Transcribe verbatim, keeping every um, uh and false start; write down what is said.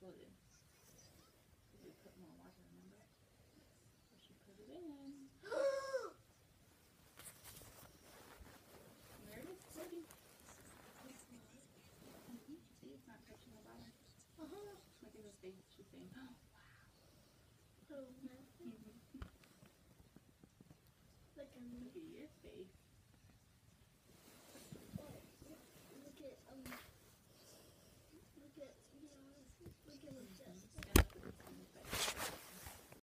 exploded. We put more water, remember? So she put it in. There it is, floating. Mm-hmm. See, it's not touching the bottom. Uh-huh. Look at this big, she's saying, oh, wow. Oh,